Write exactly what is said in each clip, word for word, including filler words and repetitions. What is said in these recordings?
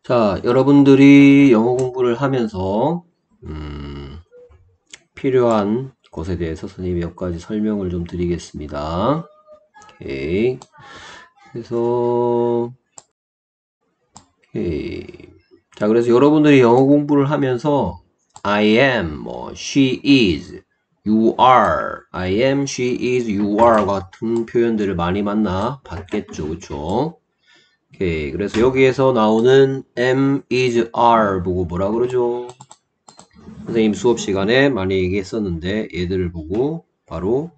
자, 여러분들이 영어 공부를 하면서 음, 필요한 것에 대해서 선생님이 몇 가지 설명을 좀 드리겠습니다. 오케이. 그래서 오케이. 자, 그래서 여러분들이 영어 공부를 하면서 I am, 뭐 she is, you are, I am, she is, you are 같은 표현들을 많이 만나 봤겠죠, 그쵸? 오케이. 그래서 여기에서 나오는 am, is, are 보고 뭐라 그러죠? 선생님 수업 시간에 많이 얘기했었는데 얘들을 보고 바로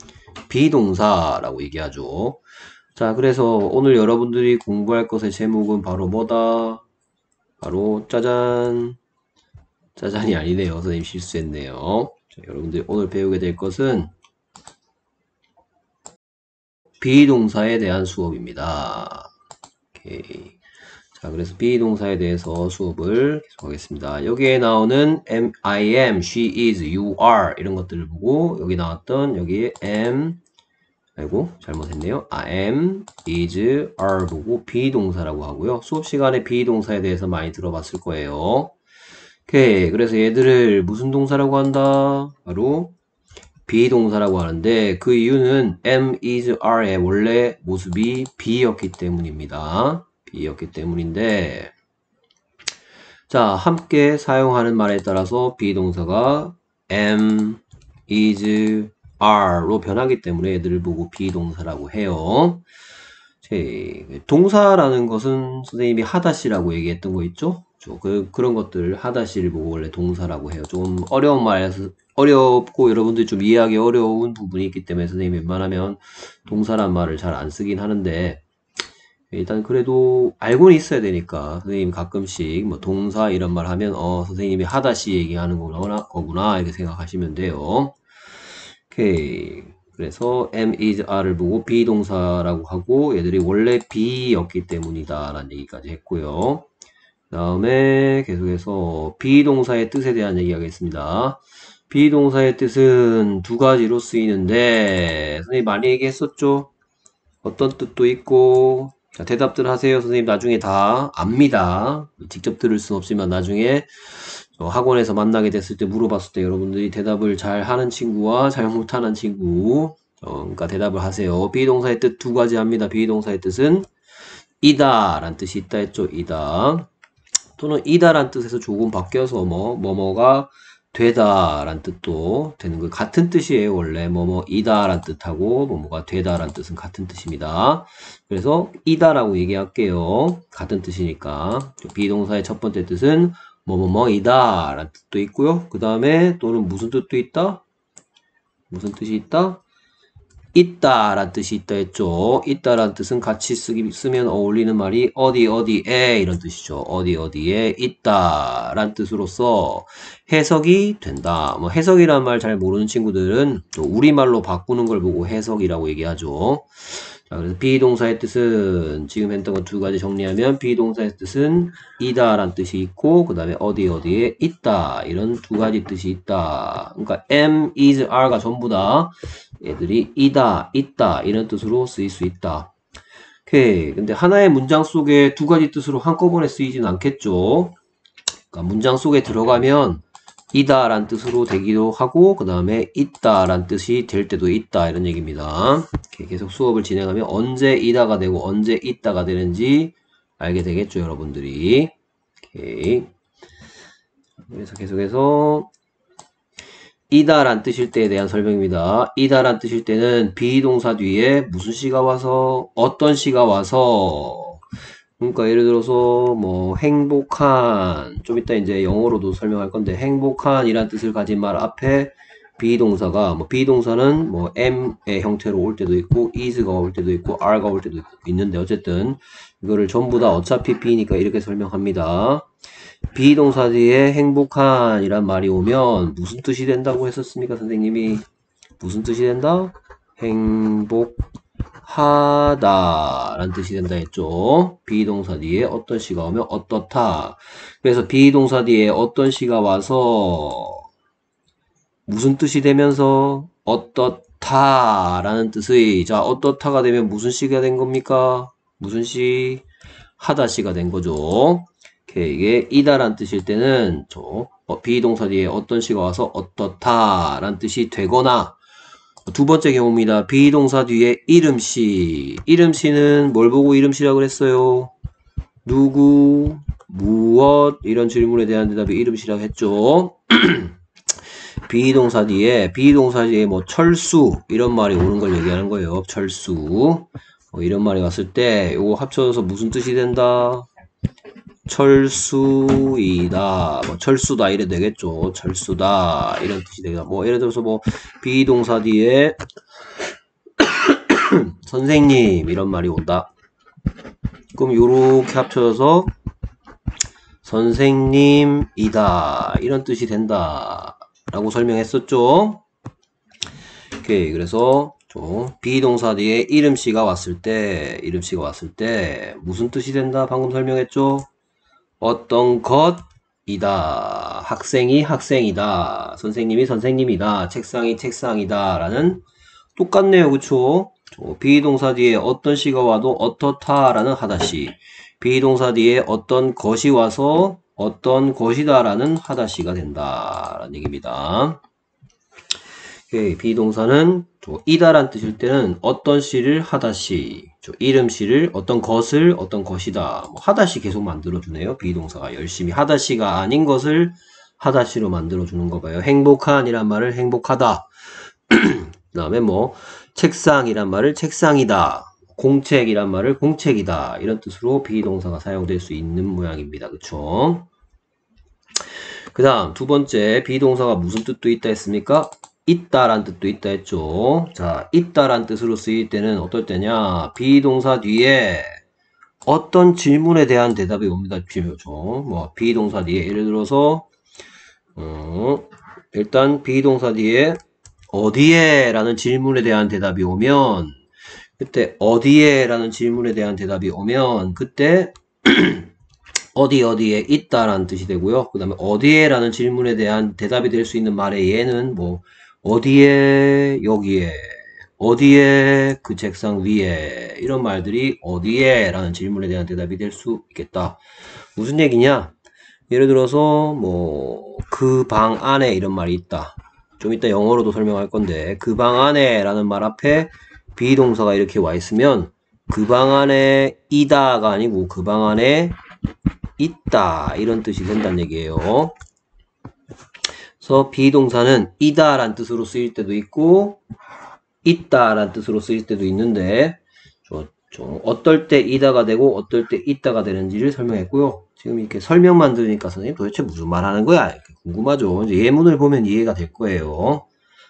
비동사라고 얘기하죠. 자, 그래서 오늘 여러분들이 공부할 것의 제목은 바로 뭐다? 바로 짜잔. 짜잔이 아니네요. 선생님 실수했네요. 자, 여러분들이 오늘 배우게 될 것은 비동사에 대한 수업입니다. 오케이. 자, 그래서 비동사에 대해서 수업을 계속하겠습니다. 여기에 나오는 am, I am, she is, you are 이런 것들을 보고 여기 나왔던 여기 am, 아이고 잘못했네요. I am, is, are 보고 비동사라고 하고요. 수업 시간에 비동사에 대해서 많이 들어봤을 거예요. 오케이. 그래서 얘들을 무슨 동사라고 한다? 바로 비동사라고 하는데 그 이유는 am, is, are의 원래 모습이 be였기 때문입니다. be였기 때문인데 자 함께 사용하는 말에 따라서 비동사가 am, is, are로 변하기 때문에 얘들을 보고 비동사라고 해요. 동사라는 것은 선생님이 하다시라고 얘기했던 거 있죠? 그, 그런 것들 하다시를 보고 원래 동사라고 해요. 좀 어려운 말에서 어렵고 여러분들이 좀 이해하기 어려운 부분이 있기 때문에 선생님이 웬만하면 동사란 말을 잘 안 쓰긴 하는데 일단 그래도 알고는 있어야 되니까 선생님 가끔씩 뭐 동사 이런 말 하면 어 선생님이 하다시 얘기하는 거구나, 거구나 이렇게 생각하시면 돼요. 오케이. 그래서 am, is, are를 보고 비동사라고 하고 얘들이 원래 be였기 때문이다 라는 얘기까지 했고요. 그 다음에 계속해서 비동사의 뜻에 대한 얘기 하겠습니다. 비동사의 뜻은 두 가지로 쓰이는데 선생님 많이 얘기했었죠? 어떤 뜻도 있고 자, 대답들 하세요. 선생님 나중에 다 압니다. 직접 들을 순 없지만 나중에 학원에서 만나게 됐을 때 물어봤을 때 여러분들이 대답을 잘 하는 친구와 잘 못하는 친구 어, 그러니까 대답을 하세요. 비동사의 뜻 두 가지 합니다. 비동사의 뜻은 이다 라는 뜻이 있다 했죠. 이다 또는 이다 라는 뜻에서 조금 바뀌어서 뭐 뭐뭐가 되다 라는 뜻도 되는 거 같은 뜻이에요. 원래 뭐뭐 이다 라는 뜻하고 뭐뭐가 되다 라는 뜻은 같은 뜻입니다. 그래서 이다 라고 얘기할게요. 같은 뜻이니까 비동사의 첫 번째 뜻은 뭐뭐뭐이다 라는 뜻도 있고요. 그 다음에 또는 무슨 뜻도 있다? 무슨 뜻이 있다? 있다 라는 뜻이 있다 했죠. 있다 라는 뜻은 같이 쓰기, 쓰면 어울리는 말이 어디 어디에 이런 뜻이죠. 어디 어디에 있다 라는 뜻으로서 해석이 된다. 뭐 해석이라는 말 잘 모르는 친구들은 또 우리말로 바꾸는 걸 보고 해석이라고 얘기하죠. 자, 그래서 비동사의 뜻은 지금 했던 거 두 가지 정리하면 비동사의 뜻은 이다 라는 뜻이 있고 그 다음에 어디 어디에 있다 이런 두 가지 뜻이 있다. 그러니까 am, is, are가 전부 다 얘들이 이다, 있다 이런 뜻으로 쓰일 수 있다. 오케이. 근데 하나의 문장 속에 두 가지 뜻으로 한꺼번에 쓰이진 않겠죠. 그러니까 문장 속에 들어가면 이다 라는 뜻으로 되기도 하고 그 다음에 있다 라는 뜻이 될 때도 있다 이런 얘기입니다. 계속 수업을 진행하면 언제 이다가 되고 언제 있다가 되는지 알게 되겠죠 여러분들이. 오케이. 그래서 계속해서 이다 라는 뜻일 때에 대한 설명입니다. 이다 라는 뜻일 때는 비동사 뒤에 무슨 시가 와서 어떤 시가 와서 그러니까 예를 들어서 뭐 행복한 좀 이따 이제 영어로도 설명할 건데 행복한 이란 뜻을 가진 말 앞에 비동사가 뭐 비동사는 뭐 am의 형태로 올 때도 있고 is가 올 때도 있고 are가 올 때도 있는데 어쨌든 이거를 전부 다 어차피 be니까 이렇게 설명합니다. 비동사 뒤에 행복한 이란 말이 오면 무슨 뜻이 된다고 했었습니까 선생님이? 무슨 뜻이 된다? 행복 하다 라는 뜻이 된다 했죠. 비동사 뒤에 어떤 시가 오면 어떻다. 그래서 비동사 뒤에 어떤 시가 와서 무슨 뜻이 되면서 어떻다 라는 뜻의 자 어떻다가 되면 무슨 시가 된 겁니까? 무슨 시? 하다 시가 된 거죠. 오케이, 이게 이다란 뜻일 때는 저 어, 비동사 뒤에 어떤 시가 와서 어떻다 라는 뜻이 되거나 두 번째 경우입니다. 비동사 뒤에 이름시. 이름시는 뭘 보고 이름시라고 그랬어요? 누구, 무엇 이런 질문에 대한 대답이 이름시라고 했죠. 비동사 뒤에 비동사 뒤에 뭐 철수 이런 말이 오는 걸 얘기하는 거예요. 철수 뭐 이런 말이 왔을 때 이거 합쳐져서 무슨 뜻이 된다? 철수이다, 뭐 철수다 이래 되겠죠. 철수다 이런 뜻이 되겠다. 뭐 예를 들어서 뭐 비동사 뒤에 선생님 이런 말이 온다. 그럼 요렇게 합쳐져서 선생님이다 이런 뜻이 된다 라고 설명했었죠. 오케이, 그래서 저 비동사 뒤에 이름씨가 왔을 때 이름씨가 왔을 때 무슨 뜻이 된다 방금 설명했죠. 어떤 것이다, 학생이 학생이다, 선생님이 선생님이다, 책상이 책상이다 라는 똑같네요. 그쵸? 비동사 뒤에 어떤 시가 와도 어떻다 라는 하다시, 비동사 뒤에 어떤 것이 와서 어떤 것이다 라는 하다시가 된다 라는 얘기입니다. 오케이, 비동사는 이다란 뜻일 때는 어떤 시를 하다시, 이름시를 어떤 것을 어떤 것이다, 뭐 하다시 계속 만들어주네요. 비동사가 열심히 하다시가 아닌 것을 하다시로 만들어주는 거 봐요. 행복한 이란 말을 행복하다. 그 다음에 뭐 책상이란 말을 책상이다, 공책이란 말을 공책이다 이런 뜻으로 비동사가 사용될 수 있는 모양입니다. 그쵸? 그 다음 두 번째, 비동사가 무슨 뜻도 있다 했습니까? 있다란 뜻도 있다 했죠. 자, 있다란 뜻으로 쓰일 때는 어떨 때냐? 비동사 뒤에 어떤 질문에 대한 대답이 옵니다. 그렇죠? 뭐 비동사 뒤에 예를 들어서 어, 일단 비동사 뒤에 어디에 라는 질문에 대한 대답이 오면, 그때 어디에 라는 질문에 대한 대답이 오면 그때 어디 어디에 있다라는 뜻이 되고요. 그 다음에 어디에 라는 질문에 대한 대답이 될 수 있는 말의 예는 뭐 어디에, 여기에, 어디에, 그 책상 위에 이런 말들이 어디에 라는 질문에 대한 대답이 될 수 있겠다. 무슨 얘기냐? 예를 들어서 뭐 그 방 안에 이런 말이 있다. 좀 이따 영어로도 설명할 건데 그 방 안에 라는 말 앞에 비동사가 이렇게 와 있으면 그 방 안에 이다가 아니고 그 방 안에 있다 이런 뜻이 된다는 얘기예요. 그래서 비동사는 이다 란 뜻으로 쓰일 때도 있고 있다 란 뜻으로 쓰일 때도 있는데 저, 저 어떨 때 이다가 되고 어떨 때 있다가 되는지를 설명했고요. 지금 이렇게 설명만 들으니까 선생님 도대체 무슨 말 하는 거야? 이렇게 궁금하죠. 이제 예문을 보면 이해가 될 거예요.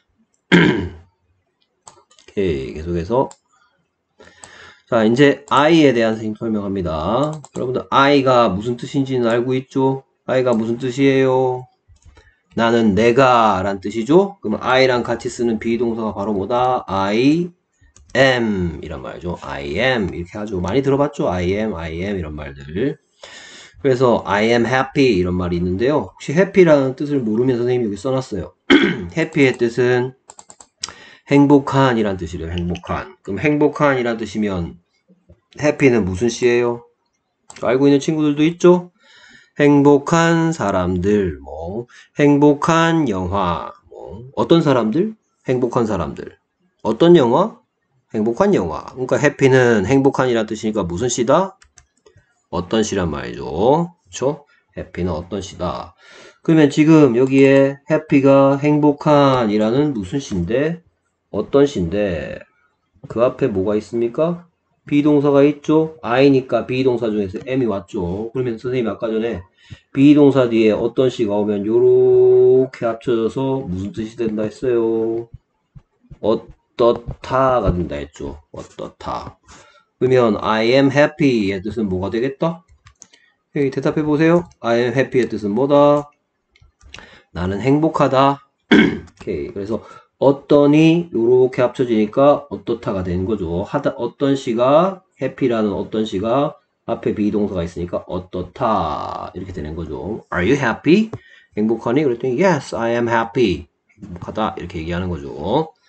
오케이, 계속해서 자, 이제 I에 대한 선생님 설명합니다. 여러분들 I가 무슨 뜻인지는 알고 있죠? I가 무슨 뜻이에요? 나는 내가 란 뜻이죠. 그러면 I랑 같이 쓰는 비동사가 바로 뭐다? I am 이란 말이죠. I am 이렇게 하죠. 많이 들어봤죠? I am, I am 이런 말들. 그래서 I am happy 이런 말이 있는데요. 혹시 happy라는 뜻을 모르면 선생님이 여기 써놨어요. happy의 뜻은 행복한 이란 뜻이래요. 행복한. 그럼 행복한 이란 뜻이면 happy는 무슨 시예요? 알고 있는 친구들도 있죠? 행복한 사람들, 뭐 행복한 영화, 뭐 어떤 사람들? 행복한 사람들. 어떤 영화? 행복한 영화. 그러니까 해피는 행복한이란 뜻이니까 무슨 시다? 어떤 시란 말이죠. 그렇죠? 해피는 어떤 시다. 그러면 지금 여기에 해피가 행복한이라는 무슨 시인데? 어떤 시인데? 그 앞에 뭐가 있습니까? 비동사가 있죠? I니까 비동사 중에서 M이 왔죠. 그러면 선생님이 아까 전에 비동사 뒤에 어떤 시가 오면 요렇게 합쳐져서 무슨 뜻이 된다 했어요? 어떻다가 된다 했죠. 어떻다. 그러면 I am happy의 뜻은 뭐가 되겠다? 여기 대답해 보세요. I am happy의 뜻은 뭐다? 나는 행복하다. 오케이. 그래서 어떠니 요렇게 합쳐지니까 어떻다가 되는 거죠. 하다 어떤 시가 happy라는 어떤 시가 앞에 비동사가 있으니까 어떻다 이렇게 되는 거죠. Are you happy? 행복하니? 그랬더니 yes, I am happy. 행복하다 이렇게 얘기하는 거죠.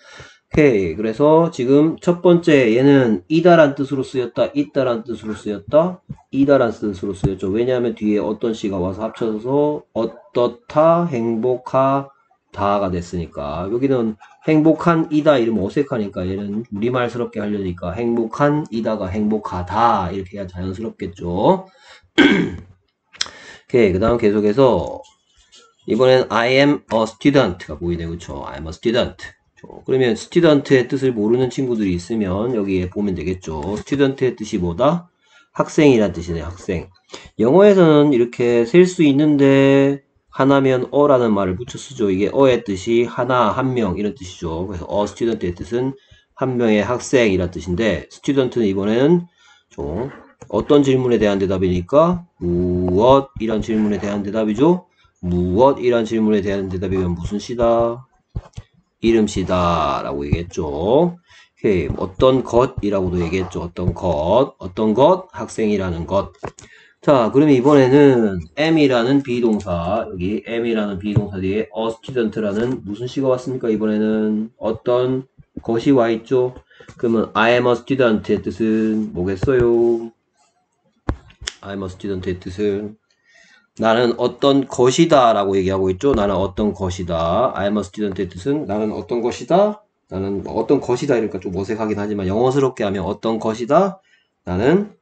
오케이. 그래서 지금 첫 번째 얘는 이다란 뜻으로 쓰였다, 있다란 뜻으로 쓰였다, 이다란 뜻으로 쓰였죠. 왜냐하면 뒤에 어떤 시가 와서 합쳐서 어떻다, 행복하다가 됐으니까. 여기는 행복한 이다 이러면 어색하니까 얘는 우리말스럽게 하려니까 행복한 이다가 행복하다 이렇게 해야 자연스럽겠죠. 오케이. 그 다음 계속해서 이번엔 I am a student가 보이네. 그쵸? I am a student. 그러면 student의 뜻을 모르는 친구들이 있으면 여기에 보면 되겠죠. student의 뜻이 뭐다? 학생이란 뜻이네. 학생. 영어에서는 이렇게 셀 수 있는데 하나면 어라는 말을 붙여 쓰죠. 이게 어의 뜻이 하나, 한 명 이런 뜻이죠. 그래서 a student의 뜻은 한 명의 학생이란 뜻인데 student는 이번에는 좀 어떤 질문에 대한 대답이니까 무엇이란 질문에 대한 대답이죠. 무엇이란 질문에 대한 대답이면 무슨 시다? 이름시다 라고 얘기했죠. 오케이. 어떤 것이라고도 얘기했죠. 어떤 것, 어떤 것, 학생이라는 것. 자, 그러면 이번에는 am이라는 비동사, 여기 am이라는 비동사 뒤에 a student라는 무슨 시가 왔습니까? 이번에는 어떤 것이 와 있죠. 그러면 I am a student의 뜻은 뭐겠어요? I am a student의 뜻은 나는 어떤 것이다 라고 얘기하고 있죠. 나는 어떤 것이다. I am a student의 뜻은 나는 어떤 것이다. 나는 어떤 것이다 이러니까 좀 어색하긴 하지만 영어스럽게 하면 어떤 것이다. 나는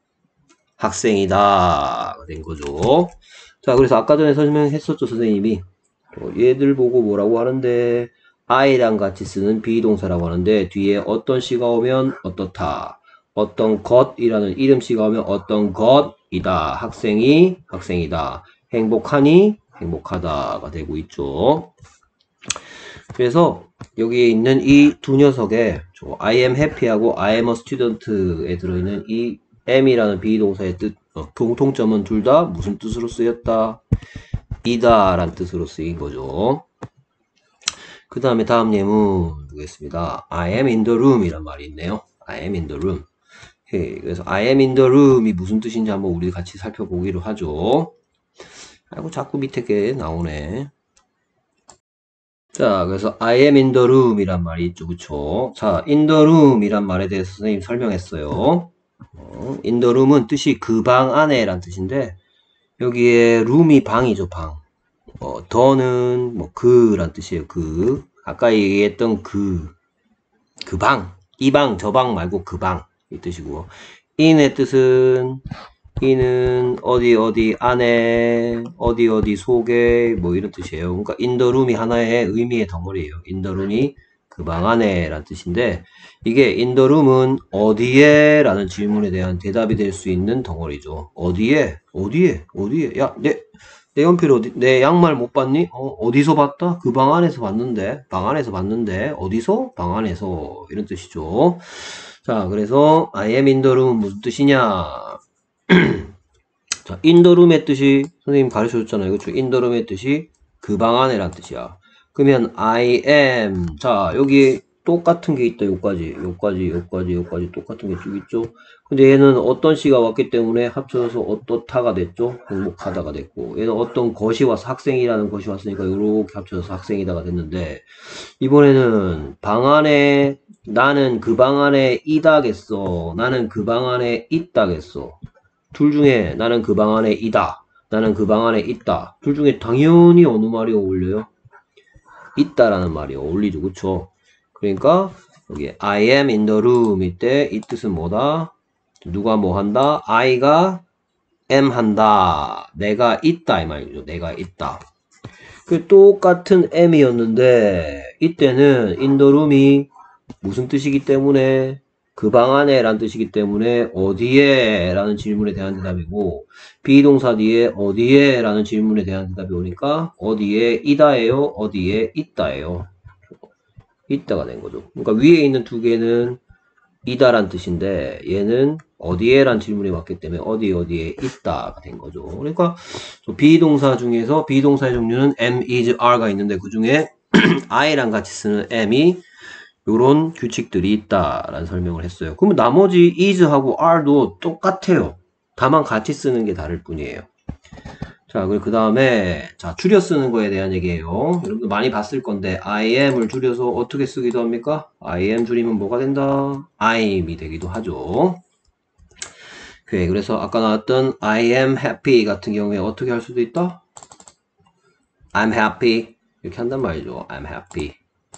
학생이다 된 거죠. 자, 그래서 아까 전에 설명했었죠. 선생님이 얘들 보고 뭐라고 하는데 I랑 같이 쓰는 비동사라고 하는데 뒤에 어떤 시가 오면 어떻다. 어떤 것이라는 이름시가 오면 어떤 것이다. 학생이 학생이다. 행복하니 행복하다가 되고 있죠. 그래서 여기에 있는 이 두 녀석에 I am happy하고 I am a student에 들어있는 이 am이라는 비동사의 뜻, 어, 공통점은 둘 다 무슨 뜻으로 쓰였다? 이다 라는 뜻으로 쓰인 거죠. 그 다음에 다음 예문 보겠습니다. I am in the room 이란 말이 있네요. I am in the room. 오케이. 그래서 I am in the room이 무슨 뜻인지 한번 우리 같이 살펴보기로 하죠. 아이고 자꾸 밑에 게 나오네. 자, 그래서 I am in the room 이란 말이 있죠. 그쵸? 자, in the room 이란 말에 대해서 선생님 설명했어요. 어, in the room은 뜻이 그 방 안에 란 뜻인데 여기에 room이 방이죠. 방. 어, 더는 뭐 그란 뜻이에요. 그. 아까 얘기했던 그. 그 방. 이 방, 저 방 말고 그 방. 이 뜻이고. in의 뜻은 in은 어디 어디 안에 어디 어디 속에 뭐 이런 뜻이에요. 그러니까 in the room이 하나의 의미의 덩어리예요. in the room이 그 방 안에 란 뜻인데 이게 in the room은 어디에 라는 질문에 대한 대답이 될 수 있는 덩어리죠. 어디에? 어디에? 어디에? 야, 내, 내 연필 어디, 내 양말 못 봤니? 어, 어디서 봤다? 그 방 안에서 봤는데, 방 안에서 봤는데, 어디서? 방 안에서. 이런 뜻이죠. 자, 그래서 I am in the room은 무슨 뜻이냐? 자, in the room의 뜻이 선생님 가르쳐 줬잖아요. 그렇죠? in the room의 뜻이 그 방 안에란 뜻이야. 그러면 I am 자, 여기 똑같은 게 있다. 요까지, 요까지, 요까지, 요까지 똑같은 게 쭉 있죠. 근데 얘는 어떤 시가 왔기 때문에 합쳐져서 어떻다가 됐죠. 행복하다가 됐고 얘는 어떤 것이 와서 학생이라는 것이 왔으니까 요렇게 합쳐져서 학생이다가 됐는데 이번에는 방 안에 나는 그 방 안에 이다겠어. 나는 그 방 안에 있다겠어. 둘 중에 나는 그 방 안에 이다. 나는 그 방 안에 있다. 둘 중에 당연히 어느 말이 어울려요? 있다라는 말이 어울리죠. 그쵸? 그러니까 여기 I am in the room 이때 이 뜻은 뭐다? 누가 뭐 한다? I가 am 한다. 내가 있다 이 말이죠. 내가 있다. 그 똑같은 am이었는데 이때는 in the room이 무슨 뜻이기 때문에 그 방 안에 라는 뜻이기 때문에 어디에 라는 질문에 대한 대답이고 비동사 뒤에 어디에 라는 질문에 대한 대답이 오니까 어디에 이다예요 어디에 있다예요. 있다가 된 거죠. 그러니까 위에 있는 두 개는 이다란 뜻인데 얘는 어디에 란 질문이 왔기 때문에 어디 어디에 있다가 된 거죠. 그러니까 비동사 중에서 비동사의 종류는 am, is, are가 있는데 그 중에 I랑 같이 쓰는 am이 요런 규칙들이 있다라는 설명을 했어요. 그러면 나머지 is하고 are도 똑같아요. 다만 같이 쓰는 게 다를 뿐이에요. 자, 그리고 그 다음에, 자, 줄여 쓰는 거에 대한 얘기예요. 여러분들 많이 봤을 건데, I am을 줄여서 어떻게 쓰기도 합니까? I am 줄이면 뭐가 된다? I'm이 되기도 하죠. 오케이, 그래서 아까 나왔던 I am happy 같은 경우에 어떻게 할 수도 있다? I'm happy. 이렇게 한단 말이죠. I'm happy.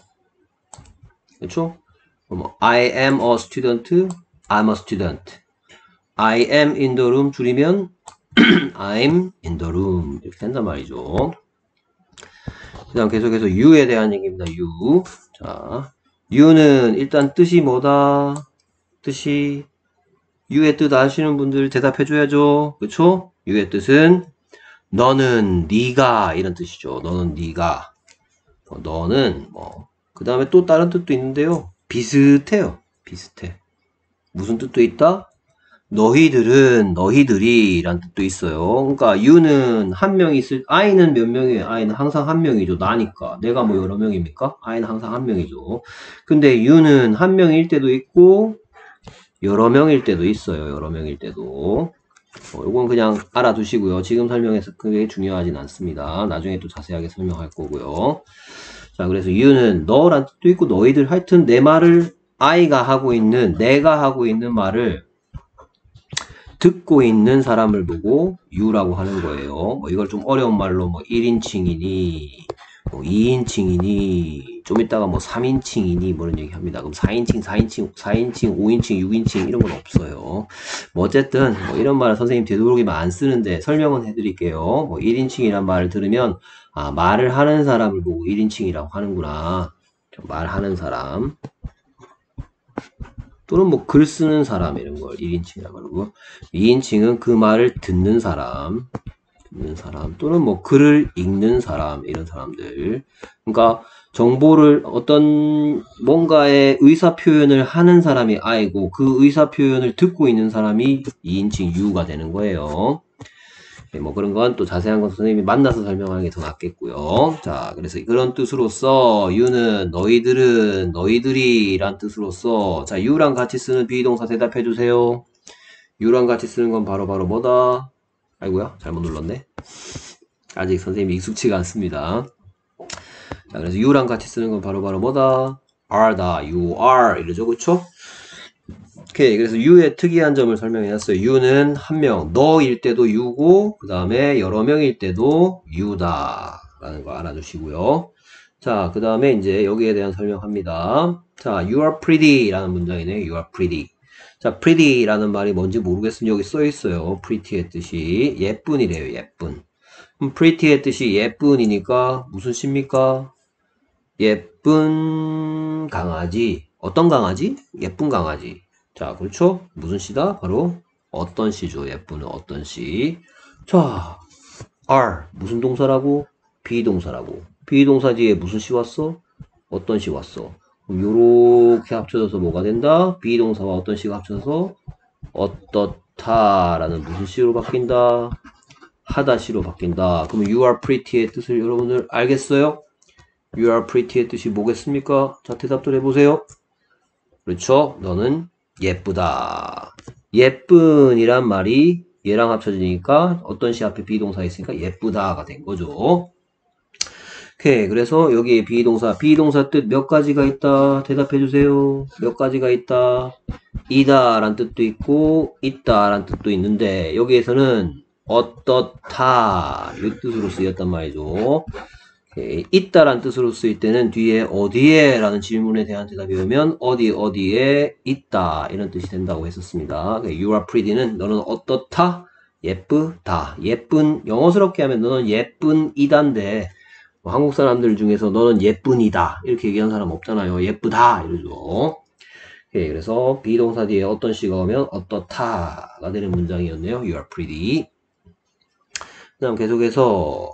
그렇죠? 뭐, I am a student. I'm a student. I am in the room 줄이면 I'm in the room 이렇게 된단 말이죠. 그 다음 계속해서 you에 대한 얘기입니다. you. 자, you는 일단 뜻이 뭐다? 뜻이 you의 뜻 아시는 분들 대답해 줘야죠. 그쵸? you의 뜻은 너는 네가 이런 뜻이죠. 너는 네가. 어, 너는 뭐. 그 다음에 또 다른 뜻도 있는데요. 비슷해요. 비슷해. 무슨 뜻도 있다? 너희들은 너희들이 라는 뜻도 있어요. 그러니까 you는 한 명이 있을 I는 몇 명이에요? I는 항상 한 명이죠. 나니까. 내가 뭐 여러 명입니까? I는 항상 한 명이죠. 근데 you는 한 명일 때도 있고 여러 명일 때도 있어요. 여러 명일 때도. 어, 이건 그냥 알아두시고요. 지금 설명해서 그게 중요하진 않습니다. 나중에 또 자세하게 설명할 거고요. 자, 그래서 you는 너란 뜻도 있고 너희들 하여튼 내 말을 I가 하고 있는 내가 하고 있는 말을 듣고 있는 사람을 보고 you라고 하는 거예요. 뭐 이걸 좀 어려운 말로 뭐 일 인칭이니 뭐 이 인칭이니 좀 이따가 뭐 삼 인칭이니 뭐 이런 얘기 합니다. 그럼 사 인칭, 사 인칭, 사 인칭, 오 인칭, 육 인칭 이런 건 없어요. 뭐 어쨌든 뭐 이런 말을 선생님 되도록이면 안 쓰는데 설명은 해드릴게요. 뭐 일 인칭이란 말을 들으면 아 말을 하는 사람을 보고 일 인칭이라고 하는구나. 말하는 사람. 또는 뭐 글 쓰는 사람 이런 걸 일 인칭이라고 하고 이 인칭은 그 말을 듣는 사람 듣는 사람 또는 뭐 글을 읽는 사람 이런 사람들 그러니까 정보를 어떤 뭔가의 의사 표현을 하는 사람이 I고 그 의사 표현을 듣고 있는 사람이 이 인칭 you가 되는 거예요. 네, 뭐 그런 건 또 자세한 건 선생님이 만나서 설명하는 게 더 낫겠고요. 자, 그래서 그런 뜻으로서 you는 너희들은 너희들이 란 뜻으로서 자, you랑 같이 쓰는 비동사 대답해 주세요. you랑 같이 쓰는 건 바로 바로 뭐다? 아이고야, 잘못 눌렀네. 아직 선생님이 익숙치가 않습니다. 자, 그래서 you랑 같이 쓰는 건 바로 바로 뭐다? are다, you are 이러죠, 그쵸? 오케이. 그래서 you의 특이한 점을 설명해놨어요. you는 한 명, 너일 때도 you고, 그 다음에 여러 명일 때도 you다. 라는 거 알아두시고요. 자, 그 다음에 이제 여기에 대한 설명합니다. 자, you are pretty 라는 문장이네요. you are pretty. 자, pretty 라는 말이 뭔지 모르겠으면 여기 써있어요. pretty의 뜻이. 예쁜이래요. 예쁜. 그럼 pretty의 뜻이 예쁜이니까 무슨 시입니까? 예쁜 강아지. 어떤 강아지? 예쁜 강아지. 자, 그렇죠? 무슨 시다? 바로 어떤 시죠. 예쁘는 어떤 시. 자, are 무슨 동사라고? 비동사라고. 비동사 뒤에 무슨 시 왔어? 어떤 시 왔어? 그럼 요렇게 합쳐져서 뭐가 된다? 비동사와 어떤 시가 합쳐져서 어떻다라는 무슨 시로 바뀐다? 하다 시로 바뀐다. 그럼 you are pretty의 뜻을 여러분들 알겠어요? you are pretty의 뜻이 뭐겠습니까? 자, 대답들 해보세요. 그렇죠? 너는 예쁘다. 예쁜이란 말이 얘랑 합쳐지니까 어떤 시 앞에 비동사 있으니까 예쁘다가 된 거죠. 오케이. 그래서 여기에 비동사, 비동사 뜻 몇 가지가 있다? 대답해 주세요. 몇 가지가 있다? 이다 라는 뜻도 있고 있다 라는 뜻도 있는데 여기에서는 어떻다 이 뜻으로 쓰였단 말이죠. 있다란 뜻으로 쓰일 때는 뒤에 어디에 라는 질문에 대한 대답이 오면 어디 어디에 있다 이런 뜻이 된다고 했었습니다. You are pretty는 너는 어떻다? 예쁘다. 예쁜 영어스럽게 하면 너는 예쁜 이다인데 뭐 한국 사람들 중에서 너는 예쁜이다 이렇게 얘기하는 사람 없잖아요. 예쁘다 이러죠. 예, 그래서 비동사 뒤에 어떤 시가 오면 어떻다가 되는 문장이었네요. You are pretty. 그 다음 계속해서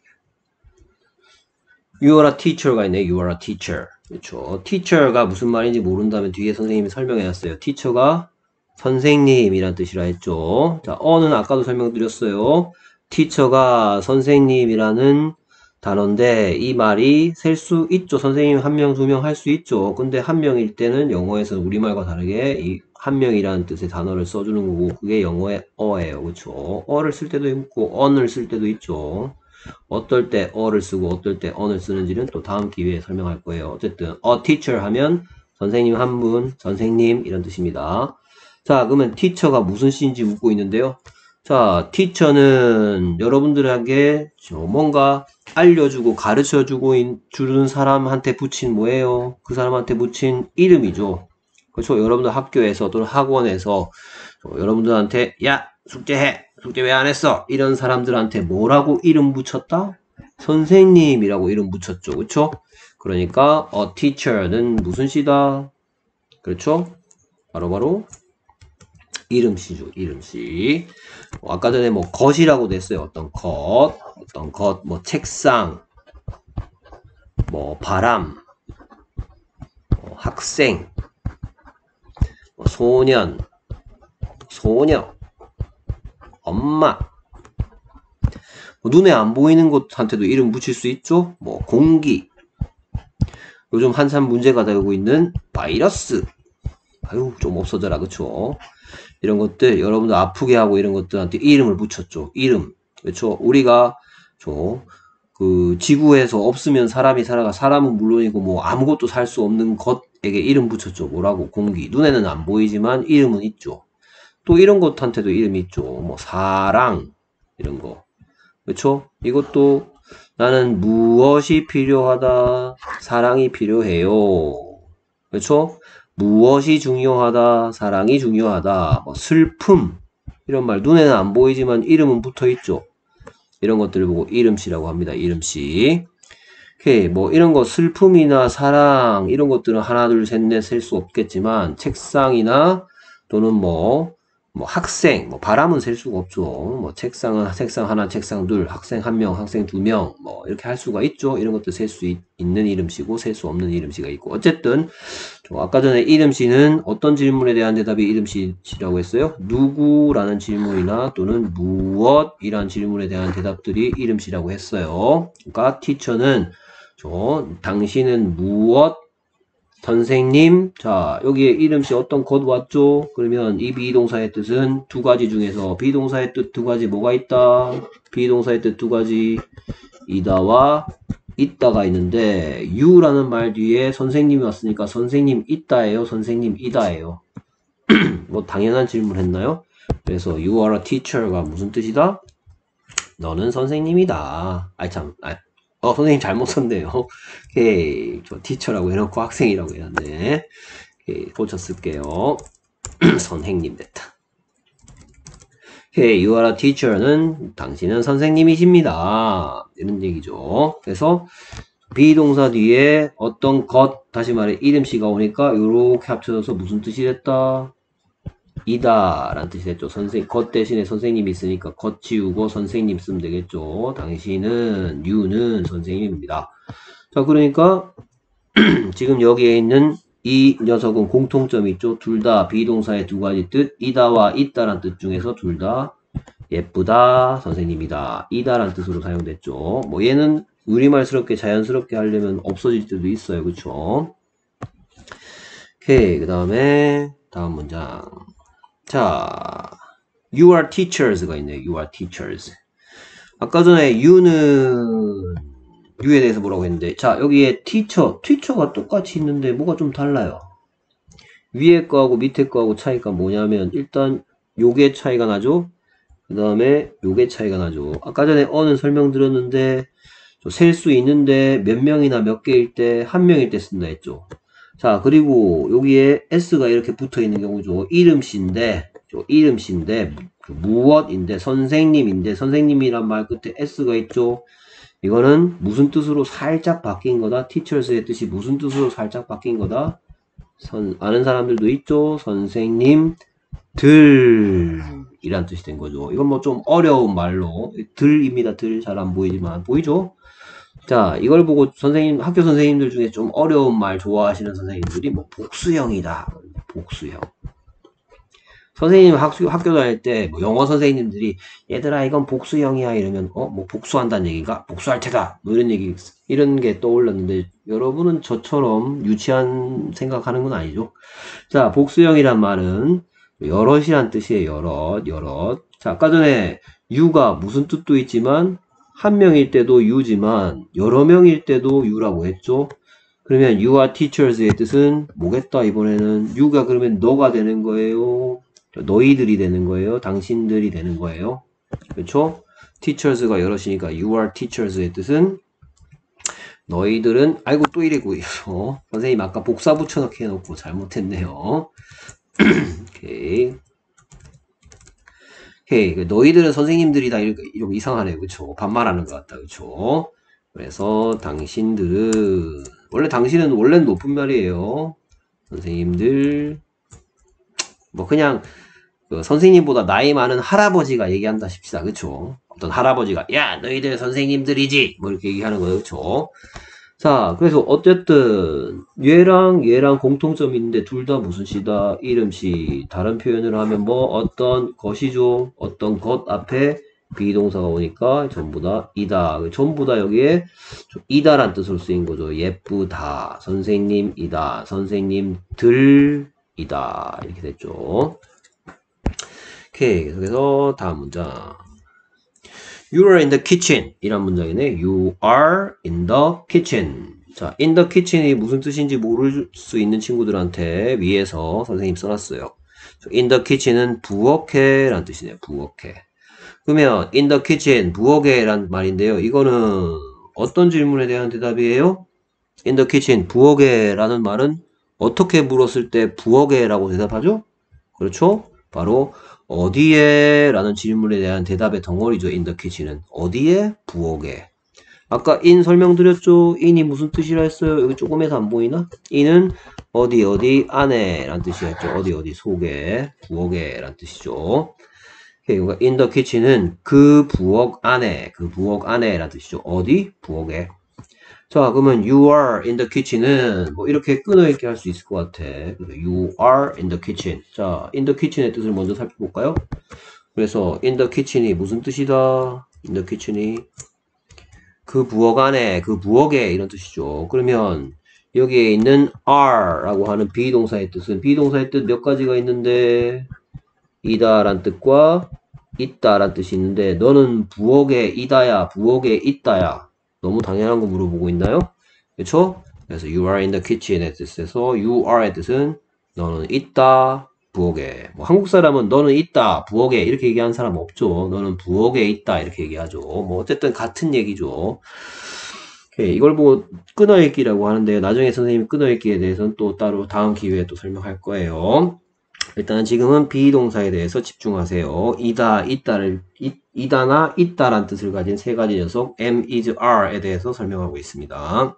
You are a teacher가 있네. You are a teacher. 그렇죠. teacher가 무슨 말인지 모른다면 뒤에 선생님이 설명해놨어요. teacher가 선생님이란 뜻이라 했죠. 자, 어는 아까도 설명드렸어요. teacher가 선생님이라는 단어인데 이 말이 셀 수 있죠. 선생님 한 명, 두 명 할 수 있죠. 근데 한 명일 때는 영어에서는 우리말과 다르게 이 한 명이라는 뜻의 단어를 써주는 거고, 그게 영어의 어예요. 그쵸? 어를 쓸 때도 있고, on을 쓸 때도 있죠. 어떨 때 어를 쓰고, 어떨 때 on을 쓰는지는 또 다음 기회에 설명할 거예요. 어쨌든, a teacher 하면 선생님 한 분, 선생님, 이런 뜻입니다. 자, 그러면 teacher가 무슨 시인지 묻고 있는데요. 자, teacher는 여러분들에게 뭔가 알려주고 가르쳐주고 주는 사람한테 붙인 뭐예요? 그 사람한테 붙인 이름이죠. 그렇죠? 여러분들 학교에서 또는 학원에서 여러분들한테 야 숙제해 숙제 왜 안 했어? 이런 사람들한테 뭐라고 이름 붙였다? 선생님이라고 이름 붙였죠. 그렇죠? 그러니까 a teacher는 무슨 시다? 그렇죠? 바로바로 이름시죠. 이름시. 뭐 아까 전에 뭐 것이라고 냈어요. 어떤 것, 어떤 것, 뭐 책상, 뭐 바람, 뭐 학생, 뭐 소년, 소녀, 엄마. 뭐 눈에 안 보이는 것한테도 이름 붙일 수 있죠. 뭐 공기. 요즘 한참 문제가 되고 있는 바이러스. 아유 좀 없어져라. 그쵸? 이런 것들 여러분들 아프게 하고 이런 것들한테 이름을 붙였죠. 이름. 그렇죠? 우리가 저 그 지구에서 없으면 사람이 살아가 사람은 물론이고 뭐 아무것도 살 수 없는 것에게 이름 붙였죠. 뭐라고? 공기. 눈에는 안 보이지만 이름은 있죠. 또 이런 것한테도 이름이 있죠. 뭐 사랑 이런 거. 그렇죠? 이것도 나는 무엇이 필요하다. 사랑이 필요해요. 그렇죠? 무엇이 중요하다. 사랑이 중요하다. 뭐 슬픔 이런 말 눈에는 안 보이지만 이름은 붙어 있죠. 이런 것들을 보고 이름시라고 합니다. 이름시. 오케이. 뭐 이런 거 슬픔이나 사랑 이런 것들은 하나 둘 셋 넷 셀 수 없겠지만 책상이나 또는 뭐 뭐 학생, 뭐 바람은 셀 수가 없죠. 뭐 책상은 책상 하나, 책상 둘, 학생 한 명, 학생 두 명, 뭐 이렇게 할 수가 있죠. 이런 것도 셀 수 있는 이름시고 셀 수 없는 이름시가 있고. 어쨌든 아까 전에 이름시는 어떤 질문에 대한 대답이 이름시라고 했어요? 누구라는 질문이나 또는 무엇이라는 질문에 대한 대답들이 이름시라고 했어요. 그러니까 teacher는 저 당신은 무엇 선생님, 자, 여기에 이름시 어떤 것 왔죠? 그러면 이 비동사의 뜻은 두 가지 중에서 비동사의 뜻 두 가지 뭐가 있다? 비동사의 뜻 두 가지 이다와 있다가 있는데 you라는 말 뒤에 선생님이 왔으니까 선생님 있다예요? 선생님 이다예요? 뭐 당연한 질문 했나요? 그래서 you are a teacher가 무슨 뜻이다? 너는 선생님이다. 아이 참, 아, 어, 선생님 잘못 썼네요. 오케이. 저 티처라고 해놓고 학생이라고 해야 돼. 오케이. 고쳐 쓸게요. 선생님 됐다. 오케이. You are a teacher는 당신은 선생님이십니다. 이런 얘기죠. 그래서 비동사 뒤에 어떤 것, 다시 말해 이름시가 오니까 이렇게 합쳐져서 무슨 뜻이 됐다? 이다 라는 뜻이 됐죠. 선생, 것 대신에 선생님이 있으니까 것 지우고 선생님 쓰면 되겠죠. 당신은, you는 선생님입니다. 자, 그러니까 지금 여기에 있는 이 녀석은 공통점이 있죠. 둘 다 비동사의 두 가지 뜻, 이다와 있다란 뜻 중에서 둘 다 예쁘다, 선생님이다, 이다란 뜻으로 사용됐죠. 뭐 얘는 우리말스럽게 자연스럽게 하려면 없어질 때도 있어요. 그쵸? 오케이. 그 다음에 다음 문장. 자, you are teachers가 있네요. you are teachers. 아까 전에 you는 you에 대해서 뭐라고 했는데, 자, 여기에 teacher, teacher가 똑같이 있는데 뭐가 좀 달라요. 위에 거하고 밑에 거하고 차이가 뭐냐면 일단 요게 차이가 나죠. 그 다음에 요게 차이가 나죠. 아까 전에 어는 설명드렸는데 셀 수 있는데 몇 명이나 몇 개일 때 한 명일 때 쓴다 했죠. 자, 그리고 여기에 s가 이렇게 붙어 있는 경우죠. 이름시인데, 이름시인데, 무엇인데, 선생님인데, 선생님이란 말 끝에 s가 있죠. 이거는 무슨 뜻으로 살짝 바뀐 거다? teachers의 뜻이 무슨 뜻으로 살짝 바뀐 거다? 선, 아는 사람들도 있죠. 선생님들 이란 뜻이 된 거죠. 이건 뭐 좀 어려운 말로 들입니다. 들 잘 안 보이지만 보이죠? 자, 이걸 보고 선생님, 학교 선생님들 중에 좀 어려운 말 좋아하시는 선생님들이 뭐 복수형이다. 복수형. 선생님 학교, 학교 다닐 때, 뭐 영어 선생님들이, 얘들아, 이건 복수형이야. 이러면, 어, 뭐 복수한다는 얘기인가? 복수할 테다. 뭐 이런 얘기, 이런 게 떠올랐는데, 여러분은 저처럼 유치한 생각하는 건 아니죠? 자, 복수형이란 말은, 여럿이란 뜻이에요. 여럿, 여럿. 자, 아까 전에, 유가 무슨 뜻도 있지만, 한 명일 때도 유지만, 여러 명일 때도 유라고 했죠? 그러면 you are teachers의 뜻은 뭐겠다 이번에는 you가 그러면 너가 되는 거예요, 너희들이 되는 거예요, 당신들이 되는 거예요. 그렇죠? teachers가 여럿이니까 you are teachers의 뜻은 너희들은, 아이고 또 이래고 있어. 선생님 아까 복사 붙여넣기 해놓고 잘못했네요. 오케이. 오케이. 너희들은 선생님들이다. 이렇게, 이렇게 이상하네. 그쵸? 반말하는 것 같다. 그쵸? 그래서 당신들은, 원래 당신은 원래는 높임말이에요. 선생님들, 뭐 그냥 그 선생님보다 나이 많은 할아버지가 얘기한다 싶시다. 그쵸? 어떤 할아버지가 야 너희들 선생님들이지 뭐 이렇게 얘기하는 거예요. 그쵸? 자, 그래서 어쨌든 얘랑 얘랑 공통점이 있는데 둘 다 무슨 시다? 이름시. 다른 표현을 하면 뭐 어떤 것이죠? 어떤 것 앞에 비동사가 오니까 전부 다 이다. 전부 다 여기에 이다란 뜻으로 쓰인 거죠. 예쁘다. 선생님이다. 선생님들이다. 이렇게 됐죠. 오케이. 그래서 다음 문장. You are in the kitchen 이란 문장이네. You are in the kitchen. 자, in the kitchen이 무슨 뜻인지 모를 수 있는 친구들한테 위에서 선생님 써놨어요. in the kitchen은 부엌에 라는 뜻이네요. 부엌에. 그러면 in the kitchen, 부엌에 란 말인데요. 이거는 어떤 질문에 대한 대답이에요? in the kitchen, 부엌에 라는 말은 어떻게 물었을 때 부엌에 라고 대답하죠? 그렇죠? 바로 어디에? 라는 질문에 대한 대답의 덩어리죠. in the kitchen은. 어디에? 부엌에. 아까 in 설명드렸죠? in이 무슨 뜻이라 했어요? 여기 조금해서 안 보이나? in은 어디 어디 안에 라는 뜻이었죠. 어디 어디 속에, 부엌에 라는 뜻이죠. 그러니까 in the kitchen은 그 부엌 안에, 그 부엌 안에 라는 뜻이죠. 어디? 부엌에. 자, 그러면 you are in the kitchen은 뭐 이렇게 끊어읽기 할 수 있을 것 같아. You are in the kitchen. 자, in the kitchen의 뜻을 먼저 살펴볼까요? 그래서 in the kitchen이 무슨 뜻이다? in the kitchen이 그 부엌 안에, 그 부엌에 이런 뜻이죠. 그러면 여기에 있는 are라고 하는 비동사의 뜻은 비동사의 뜻 몇 가지가 있는데 이다란 뜻과 있다란 뜻이 있는데 너는 부엌에 이다야, 부엌에 있다야. 너무 당연한 거 물어보고 있나요? 그렇죠? 그래서 you are in the kitchen의 뜻에서 you are의 뜻은 너는 있다, 부엌에. 뭐 한국 사람은 너는 있다, 부엌에 이렇게 얘기하는 사람 없죠. 너는 부엌에 있다 이렇게 얘기하죠. 뭐 어쨌든 같은 얘기죠. 오케이, 이걸 보고 끊어읽기라고 하는데 나중에 선생님이 끊어읽기에 대해서는 또 따로 다음 기회에 또 설명할 거예요. 일단은 지금은 비동사에 대해서 집중하세요. 이다, 있다를, 이, 이다나 있다란 뜻을 가진 세 가지 녀석 am, is, are에 대해서 설명하고 있습니다.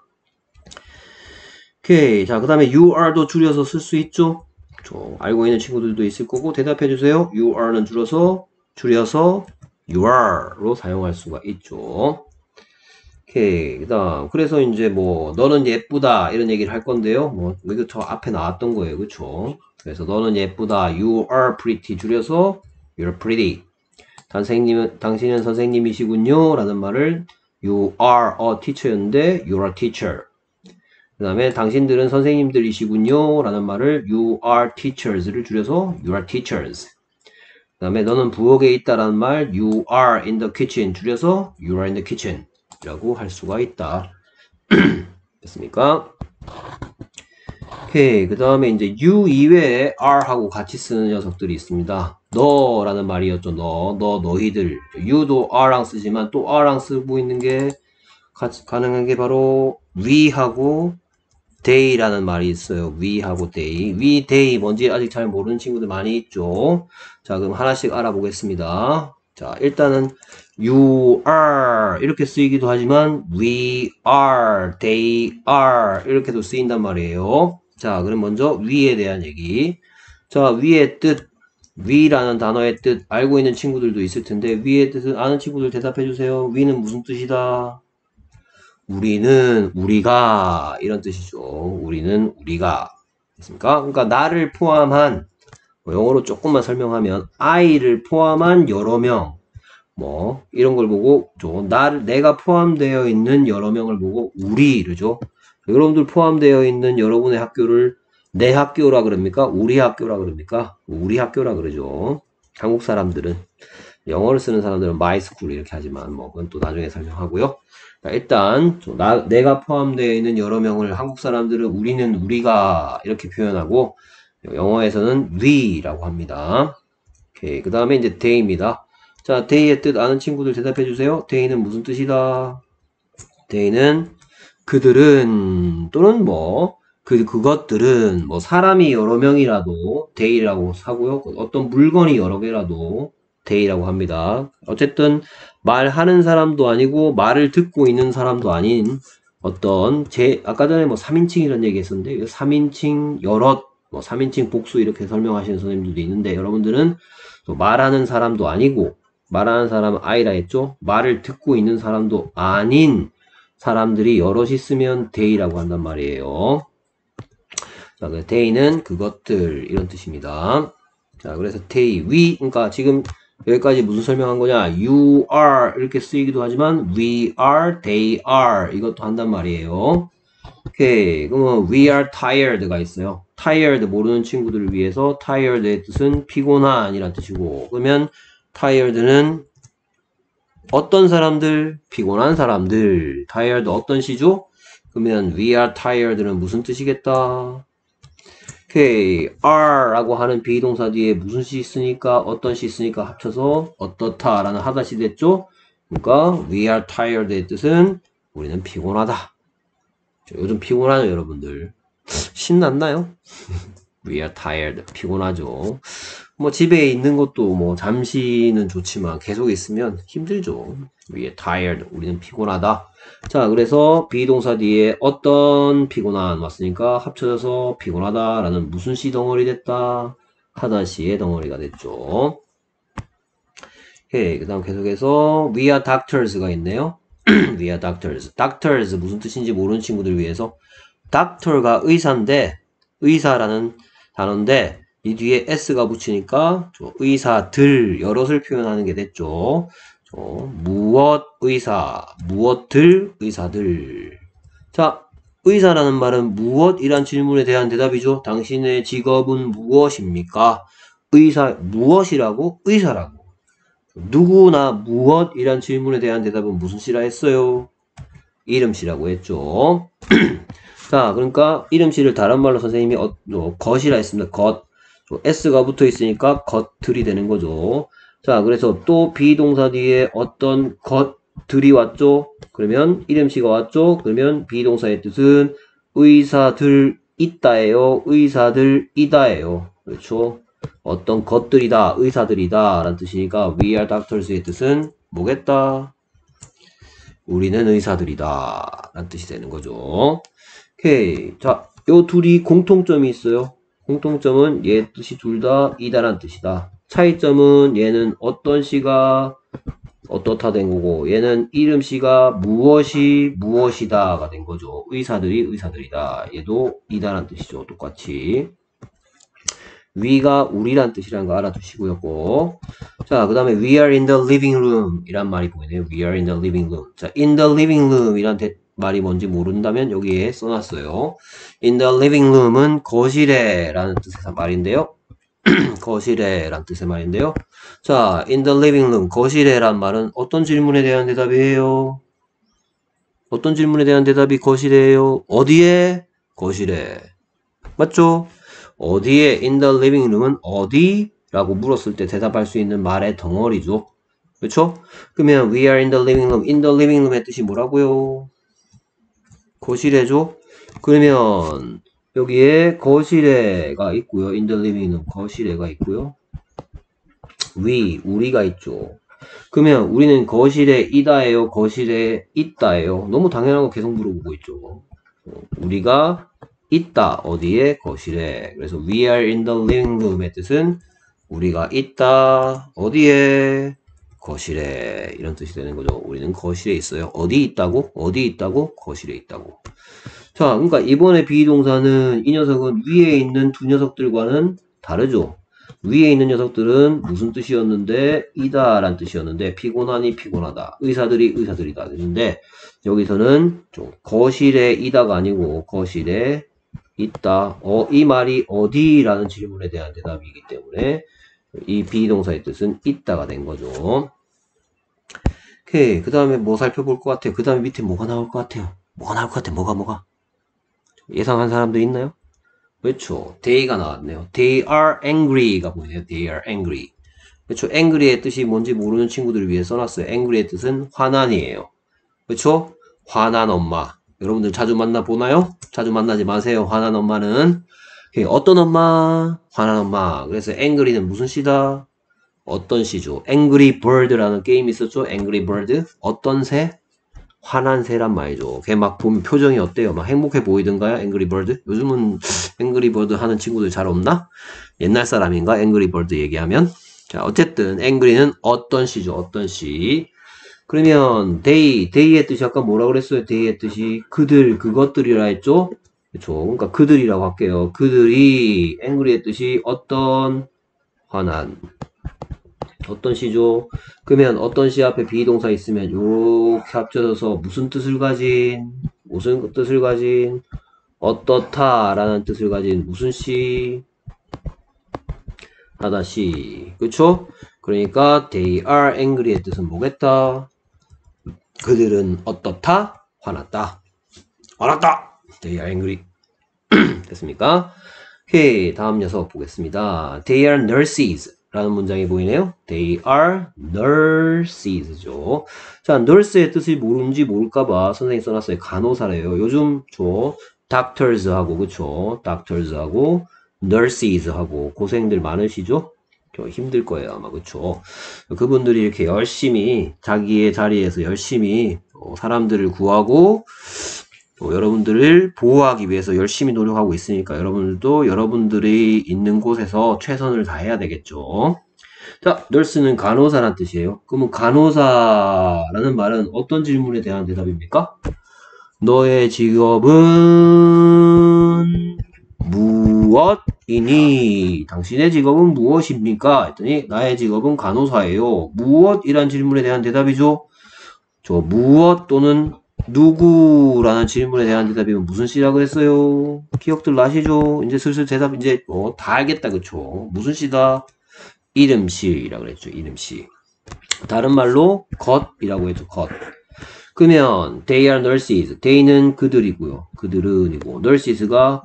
오케이. 자, 그 다음에 you are도 줄여서 쓸 수 있죠? 저, 알고 있는 친구들도 있을 거고 대답해 주세요. you are는 줄여서, 줄여서 you are로 사용할 수가 있죠. 오케이. 그 다음, 그래서 이제 뭐, 너는 예쁘다, 이런 얘기를 할 건데요. 뭐, 이거 저 앞에 나왔던 거예요. 그쵸? 그래서 너는 예쁘다. You are pretty. 줄여서 you're pretty. 선생님은, 당신은 선생님이시군요. 라는 말을 you are a teacher였는데 you're a teacher. 그 다음에 당신들은 선생님들이시군요. 라는 말을 you are teachers를 줄여서 you are teachers. 그 다음에 너는 부엌에 있다라는 말 you are in the kitchen. 줄여서 you are in the kitchen. 라고 할 수가 있다. 됐습니까? 오케이. 그 다음에 이제 you 이외에 are하고 같이 쓰는 녀석들이 있습니다. 너라는 말이었죠. 너, 너, 너희들. you도 are랑 쓰지만 또 are랑 쓰고 있는 게 같이 가능한 게 바로 we하고 they라는 말이 있어요. we하고 they. we, they 뭔지 아직 잘 모르는 친구들 많이 있죠. 자, 그럼 하나씩 알아보겠습니다. 자, 일단은 you are 이렇게 쓰이기도 하지만 we are, they are 이렇게도 쓰인단 말이에요. 자, 그럼 먼저 we에 대한 얘기. 자, we의 뜻, we라는 단어의 뜻 알고 있는 친구들도 있을 텐데 we의 뜻을 아는 친구들 대답해 주세요. we는 무슨 뜻이다? 우리는, 우리가 이런 뜻이죠. 우리는, 우리가 됐습니까? 그러니까 나를 포함한 영어로 조금만 설명하면 I를 포함한 여러 명, 뭐 이런 걸 보고 나를 내가 포함되어 있는 여러 명을 보고 우리르죠. 여러분들 포함되어 있는 여러분의 학교를 내 학교라 그럽니까? 우리 학교라 그럽니까? 우리 학교라 그러죠. 한국 사람들은 영어를 쓰는 사람들은 my school 이렇게 하지만 뭐 그건 또 나중에 설명하고요. 자, 일단 나, 내가 포함되어 있는 여러 명을 한국 사람들은 우리는 우리가 이렇게 표현하고 영어에서는 we라고 합니다. 오케이. 그 다음에 이제 they입니다. 자, they의 뜻 아는 친구들 대답해 주세요. they는 무슨 뜻이다? they는 그들은 또는 뭐 그, 그것들은 뭐 사람이 여러 명이라도 they라고 하고요. 어떤 물건이 여러 개라도 they라고 합니다. 어쨌든 말하는 사람도 아니고 말을 듣고 있는 사람도 아닌 어떤 제 아까 전에 뭐 삼인칭이라는 얘기 했었는데 삼인칭 여럿 뭐 삼인칭 복수 이렇게 설명하시는 선생님들도 있는데 여러분들은 또 말하는 사람도 아니고 말하는 사람은 I라 했죠. 말을 듣고 있는 사람도 아닌 사람들이 여럿이 쓰면 they라고 한단 말이에요. 자, 그래서 they는 그것들 이런 뜻입니다. 자, 그래서 they, we 그러니까 지금 여기까지 무슨 설명한 거냐? You are 이렇게 쓰이기도 하지만 we are, they are 이것도 한단 말이에요. 오케이. 그러면 we are tired가 있어요. tired 모르는 친구들을 위해서 tired의 뜻은 피곤한 이란 뜻이고 그러면 tired는 어떤 사람들? 피곤한 사람들. tired 어떤 시죠? 그러면 we are tired는 무슨 뜻이겠다? 오케이. are 라고 하는 비동사 뒤에 무슨 시 있으니까 어떤 시 있으니까 합쳐서 어떻다 라는 하다시 됐죠? 그러니까 we are tired의 뜻은 우리는 피곤하다. 요즘 피곤하죠 여러분들. 신났나요? we are tired. 피곤하죠. 뭐 집에 있는 것도 뭐 잠시는 좋지만 계속 있으면 힘들죠. we are tired. 우리는 피곤하다. 자, 그래서 비동사 뒤에 어떤 피곤한 왔으니까 합쳐져서 피곤하다 라는 무슨 시 덩어리 됐다? 하다시의 덩어리가 됐죠. 오케이. 그 다음 계속해서 we are doctors가 있네요. we are doctors. doctors 무슨 뜻인지 모르는 친구들 위해서 doctor가 의사인데 의사라는 단어인데 이 뒤에 s가 붙이니까 의사들 여럿을 표현하는 게 됐죠. 무엇 의사, 무엇들 의사들. 자, 의사라는 말은 무엇이란 질문에 대한 대답이죠. 당신의 직업은 무엇입니까? 의사, 무엇이라고? 의사라고. 누구나 무엇이란 질문에 대한 대답은 무슨 시라 했어요? 이름시라고 했죠. 자, 그러니까 이름시를 다른 말로 선생님이 어, 어, 것이라 했습니다. 것. s가 붙어 있으니까 것들이 되는 거죠. 자, 그래서 또 비동사 뒤에 어떤 것들이 왔죠? 그러면 이름시가 왔죠? 그러면 비동사의 뜻은 의사들 있다예요. 의사들 이다예요. 그렇죠? 어떤 것들이다, 의사들이다 라는 뜻이니까 we are doctors의 뜻은 뭐겠다? 우리는 의사들이다 라는 뜻이 되는 거죠. 오케이. 자, 요 둘이 공통점이 있어요. 공통점은 얘 뜻이 둘 다 이다라는 뜻이다. 차이점은 얘는 어떤 시가 어떻다 된 거고 얘는 이름시가 무엇이 무엇이다가 된 거죠. 의사들이 의사들이다. 얘도 이다라는 뜻이죠. 똑같이. we가 우리란 뜻이라는 거 알아두시고요. 꼭. 자, 그 다음에 we are in the living room 이란 말이 보이네요. we are in the living room. 자, in the living room 이란 대, 말이 뭔지 모른다면 여기에 써놨어요. in the living room은 거실에 라는 뜻의 말인데요. 거실에 란 뜻의 말인데요. 자, in the living room 거실에 란 말은 어떤 질문에 대한 대답이에요? 어떤 질문에 대한 대답이 거실이에요? 어디에? 거실에. 맞죠? 어디에? in the living room은 어디? 라고 물었을 때 대답할 수 있는 말의 덩어리죠. 그렇죠? 그러면 we are in the living room. in the living room의 뜻이 뭐라고요? 거실에죠? 그러면 여기에 거실에가 있고요. in the living room 거실에가 있고요. we 우리가 있죠. 그러면 우리는 거실에 이다예요. 거실에 있다예요. 너무 당연한 거 계속 물어보고 있죠. 우리가 있다. 어디에? 거실에. 그래서 we are in the living room의 뜻은 우리가 있다. 어디에? 거실에. 이런 뜻이 되는 거죠. 우리는 거실에 있어요. 어디 있다고? 어디 있다고? 거실에 있다고. 자, 그러니까 이번에 비동사는 이 녀석은 위에 있는 두 녀석들과는 다르죠. 위에 있는 녀석들은 무슨 뜻이었는데 이다 라는 뜻이었는데 피곤하니 피곤하다, 의사들이 의사들이다 했는데 여기서는 좀 거실에 이다가 아니고 거실에 있다. 어, 이 말이 어디라는 질문에 대한 대답이기 때문에 이 비동사의 뜻은 있다가 된 거죠. 오케이. 그 다음에 뭐 살펴볼 것 같아요? 그 다음에 밑에 뭐가 나올 것 같아요? 뭐가 나올 것 같아요? 뭐가 뭐가? 예상한 사람도 있나요? 그렇죠. They가 나왔네요. They are angry가 보이네요. They are angry. 그렇죠. angry의 뜻이 뭔지 모르는 친구들을 위해 써놨어요. angry의 뜻은 화난이에요. 그렇죠? 화난 엄마. 여러분들 자주 만나 보나요? 자주 만나지 마세요. 화난 엄마는. 오케이. 어떤 엄마? 화난 엄마. 그래서 angry는 무슨 시다? 어떤 시죠? Angry Bird라는 게임이 있었죠? Angry Bird. 어떤 새? 화난 새란 말이죠. 걔 막 보면 표정이 어때요? 막 행복해 보이던가요? Angry Bird? 요즘은 Angry Bird 하는 친구들 잘 없나? 옛날 사람인가? Angry Bird 얘기하면. 자, 어쨌든 Angry는 어떤 시죠? 어떤 시. 그러면 they, they의 뜻이 아까 뭐라 그랬어요? they의 뜻이 그들, 그것들이라 했죠? 그렇죠. 그러니까 그들이라고 할게요. 그들이 angry의 뜻이 어떤 화난. 어떤 시죠? 그러면 어떤 시 앞에 비동사 있으면 이렇게 합쳐져서 무슨 뜻을 가진, 무슨 뜻을 가진, 어떻다 라는 뜻을 가진 무슨 시? 하다 시. 그쵸? 그러니까 they are angry의 뜻은 뭐겠다? 그들은 어떻다? 화났다. 화났다! They are angry. 됐습니까? 오케이. 다음 녀석 보겠습니다. They are nurses. 라는 문장이 보이네요. They are nurses죠. 자, nurse의 뜻을 모르는지 모를까봐 선생님이 써놨어요. 간호사래요. 요즘 저 doctors하고 그쵸? doctors하고 nurses하고 고생들 많으시죠? 힘들 거예요 아마 그쵸? 그분들이 이렇게 열심히 자기의 자리에서 열심히 사람들을 구하고 또 여러분들을 보호하기 위해서 열심히 노력하고 있으니까 여러분들도 여러분들이 있는 곳에서 최선을 다해야 되겠죠. 자, nurse는 간호사란 뜻이에요. 그러면 간호사라는 말은 어떤 질문에 대한 대답입니까? 너의 직업은 무엇이니? 당신의 직업은 무엇입니까? 했더니 나의 직업은 간호사예요. 무엇이란 질문에 대한 대답이죠. 저 무엇 또는 누구라는 질문에 대한 대답이면 무슨 시라고 했어요? 기억들 나시죠? 이제 슬슬 대답 이제 어, 다 알겠다 그쵸? 무슨 시다? 이름시라고 그랬죠. 이름시. 다른 말로 것이라고 했죠. 것. 그러면 they are nurses. they는 그들이고요. 그들은이고 nurses가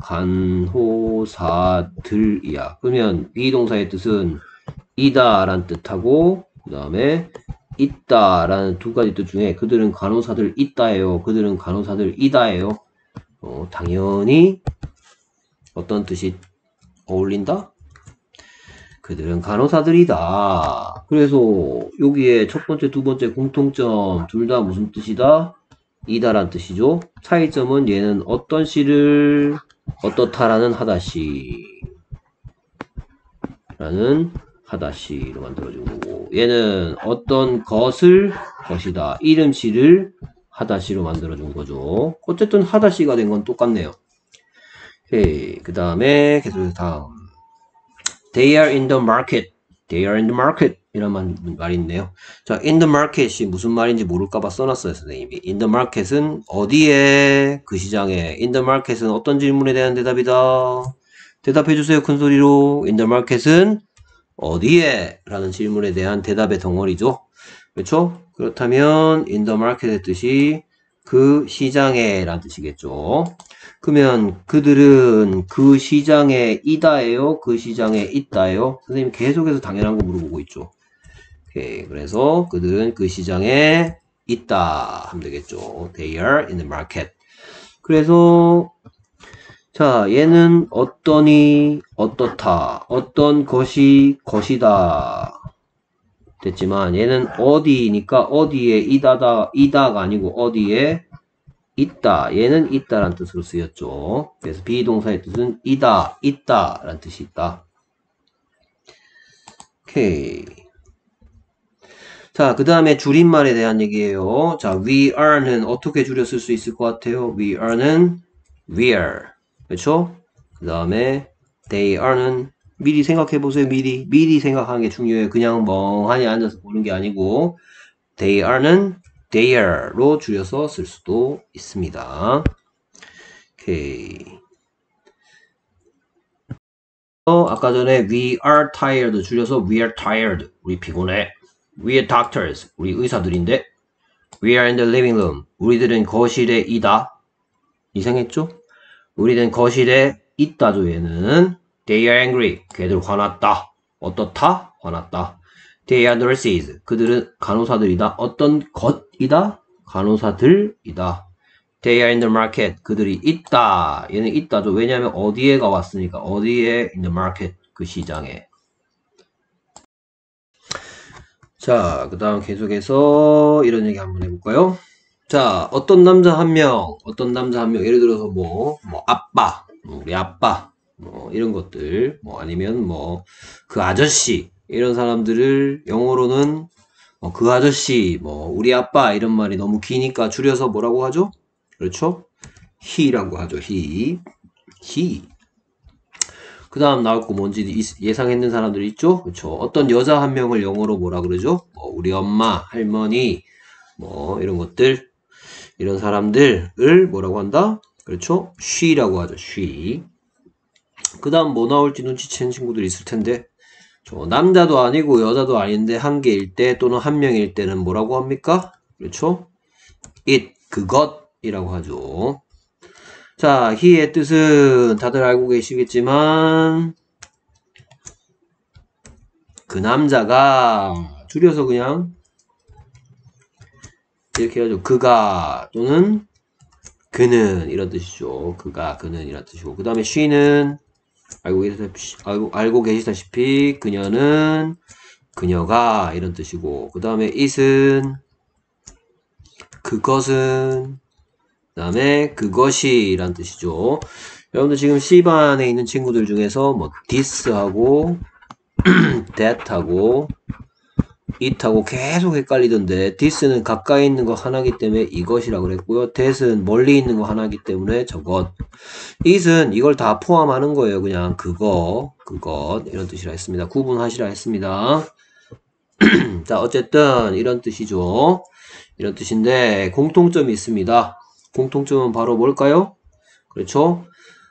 간호사들이야. 그러면 비동사의 뜻은 이다라는 뜻하고 그 다음에 있다라는 두 가지 뜻 중에 그들은 간호사들 있다예요. 그들은 간호사들 이다예요. 어, 당연히 어떤 뜻이 어울린다? 그들은 간호사들이다. 그래서 여기에 첫 번째, 두 번째 공통점 둘 다 무슨 뜻이다? 이다란 뜻이죠. 차이점은 얘는 어떤 시를 어떻다라는 하다시 라는 하다시로 만들어준 거고 얘는 어떤 것을 것이다. 이름시를 하다시로 만들어준 거죠. 어쨌든 하다시가 된 건 똑같네요. 그 다음에 계속해서 다음 They are in the market. They are in the market. 이런 말, 말이 있네요. 자, in the market이 무슨 말인지 모를까봐 써놨어요, 선생님이. in the market은 어디에? 그 시장에. in the market은 어떤 질문에 대한 대답이다? 대답해주세요, 큰 소리로. in the market은 어디에? 라는 질문에 대한 대답의 덩어리죠. 그렇죠? 그렇다면 in the market의 뜻이 그 시장에 라는 뜻이겠죠. 그러면 그들은 그 시장에 이다예요? 그 시장에 있다예요? 선생님 계속해서 당연한 거 물어보고 있죠. 오케이. 그래서 그들은 그 시장에 있다 하면 되겠죠. They are in the market. 그래서 자, 얘는 어떠니, 어떻다, 어떤 것이 것이다 됐지만 얘는 어디니까 어디에 이다다, 이다가 아니고 어디에 있다. 얘는 있다란 뜻으로 쓰였죠. 그래서 비동사의 뜻은 이다, 있다 라는 뜻이 있다. 오케이. 자, 그 다음에 줄임말에 대한 얘기예요. 자, we are는 어떻게 줄여 쓸 수 있을 것 같아요? we are는 we're. 그렇죠? 그 다음에 they are는 미리 생각해보세요. 미리. 미리 생각하는 게 중요해요. 그냥 멍하니 앉아서 보는 게 아니고 they are는 there로 줄여서 쓸 수도 있습니다. 오케이. 어, 아까 전에 we are tired 줄여서 we are tired. 우리 피곤해. we are doctors. 우리 의사들인데 we are in the living room. 우리들은 거실에 있다. 이상했죠? 우리는 거실에 있다죠. 얘는 they are angry. 걔들 화났다. 어떻다? 화났다. they are nurses. 그들은 간호사들이다. 어떤 것이다? 간호사들이다. they are in the market. 그들이 있다. 얘는 있다죠. 왜냐하면 어디에가 왔으니까. 어디에 in the market. 그 시장에. 자, 그 다음 계속해서 이런 얘기 한번 해볼까요? 자, 어떤 남자 한 명, 어떤 남자 한 명, 예를 들어서 뭐, 뭐, 아빠, 우리 아빠, 뭐, 이런 것들, 뭐, 아니면 뭐, 그 아저씨, 이런 사람들을 영어로는 뭐, 그 아저씨, 뭐, 우리 아빠, 이런 말이 너무 기니까 줄여서 뭐라고 하죠? 그렇죠? he라고 하죠, he. he. 그 다음 나올 거 뭔지 예상했는 사람들 있죠? 그렇죠? 어떤 여자 한 명을 영어로 뭐라 그러죠? 뭐, 우리 엄마, 할머니, 뭐, 이런 것들. 이런 사람들을 뭐라고 한다? 그렇죠? she라고 하죠. she. 그 다음 뭐 나올지 눈치챈 친구들이 있을 텐데 저 남자도 아니고 여자도 아닌데 한 개일 때 또는 한 명일 때는 뭐라고 합니까? 그렇죠? it, 그것이라고 하죠. 자, he의 뜻은 다들 알고 계시겠지만 그 남자가 줄여서 그냥 이렇게 하죠. 그가 또는 그는 이런 뜻이죠. 그가 그는 이런 뜻이고 그 다음에 she는 알고 계시다시피, 알고, 알고 계시다시피 그녀는 그녀가 이런 뜻이고 그 다음에 it은 그것은 그 다음에 그것이 이란 뜻이죠. 여러분들 지금 C반에 있는 친구들 중에서 뭐 this하고 that하고 it하고 계속 헷갈리던데 this는 가까이 있는 거 하나이기 때문에 이것이라고 그랬고요. that은 멀리 있는 거 하나이기 때문에 저것. it은 이걸 다 포함하는 거예요. 그냥 그거, 그것 이런 뜻이라 했습니다. 구분하시라 했습니다. 자, 어쨌든 이런 뜻이죠. 이런 뜻인데 공통점이 있습니다. 공통점은 바로 뭘까요? 그렇죠?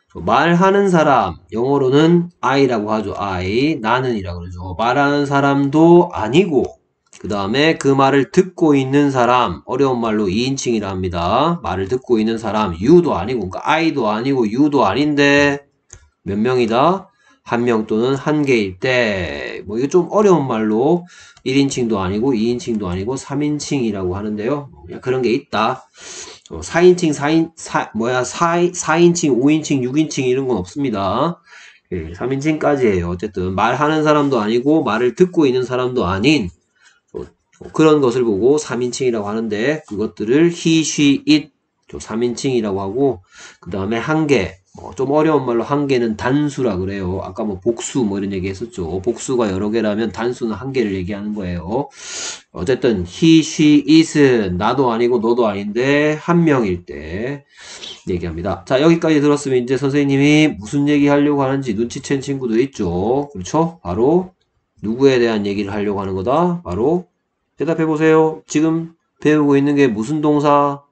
말하는 사람, 영어로는 I라고 하죠. I, 나는 이라고 그러죠. 말하는 사람도 아니고 그 다음에 그 말을 듣고 있는 사람, 어려운 말로 이인칭이라 합니다. 말을 듣고 있는 사람, you도 아니고 그러니까 I도 아니고 you도 아닌데 몇 명이다? 한 명 또는 한 개일 때, 뭐 이거 좀 어려운 말로 일인칭도 아니고 이인칭도 아니고 삼인칭이라고 하는데요. 그냥 그런 게 있다. 어, 사인칭, 사인, 사, 뭐야, 사, 사인칭, 오인칭, 육인칭 이런 건 없습니다. 예, 삼인칭까지예요. 어쨌든 말하는 사람도 아니고 말을 듣고 있는 사람도 아닌 어, 어, 그런 것을 보고 삼인칭이라고 하는데 그것들을 he, she, it 삼인칭이라고 하고 그 다음에 한 개, 어, 좀 어려운 말로 한 개는 단수라 그래요. 아까 뭐 복수 뭐 이런 얘기 했었죠. 복수가 여러 개라면 단수는 한 개를 얘기하는 거예요. 어쨌든 he, she, it은 나도 아니고 너도 아닌데 한 명일 때 얘기합니다. 자, 여기까지 들었으면 이제 선생님이 무슨 얘기 하려고 하는지 눈치챈 친구도 있죠. 그렇죠? 바로 누구에 대한 얘기를 하려고 하는 거다. 바로 대답해 보세요. 지금 배우고 있는 게 무슨 동사?